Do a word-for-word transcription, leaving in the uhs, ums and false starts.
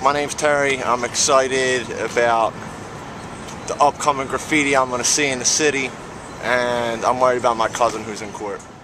My name's Terry. I'm excited about the upcoming graffiti I'm going to see in the city, and I'm worried about my cousin who's in court.